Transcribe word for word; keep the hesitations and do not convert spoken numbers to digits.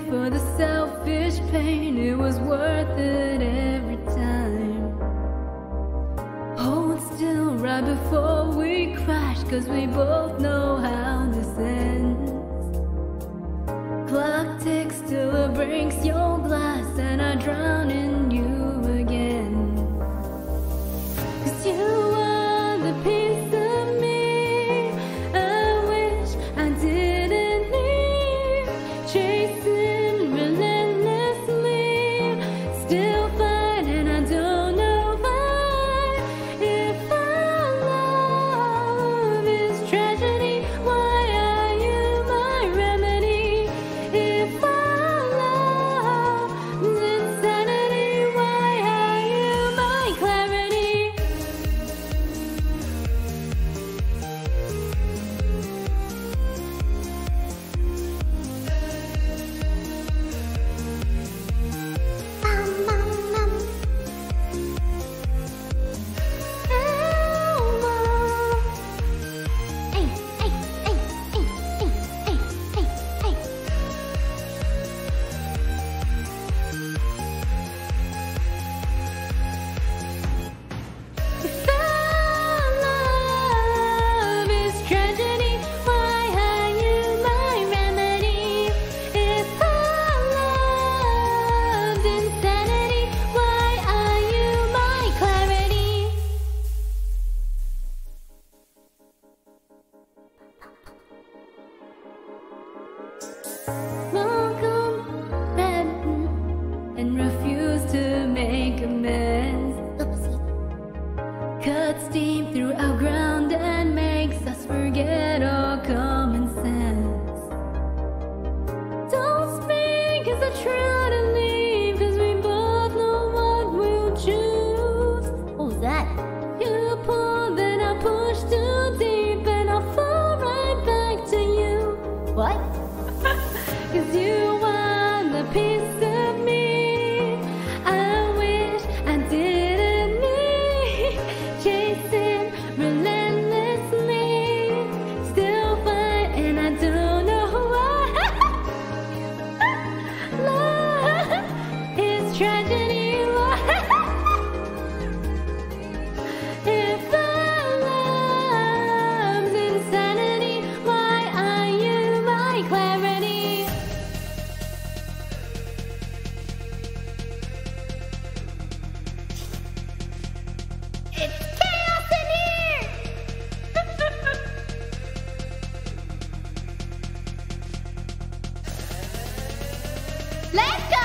for the selfish pain. It was worth it every time. Hold still right before we crash, 'cause we both know how this ends. Clock ticks till it breaks your glass, and I drown in you again. 'Cause you are the piece of me I wish I didn't leave, chasing relentlessly, still fighting, I don't know why. If our love is tragedy, why are you my remedy? If our love is insanity, why are you my clarity? Bum, bum, bum. Elmo. Ay, ay, ay, ay, ay, ay, ay, ay. If our love is tragedy, why are you my remedy? If our love's insanity, why are you my clarity? Welcome back and refuse to make amends. Cuts deep through our ground and makes us forget all common sense. Don't speak as I try to leave, 'cause we both know what we'll choose. What was that? You pull, then I push too deep, and I'll fall right back to you. What? 'Cause you are the piece of me I wish I didn't need, chasing relentlessly, still fighting, I don't know why. Love is tragedy. If our love's insanity, why are you my clarity? It's chaos in here! Let's go!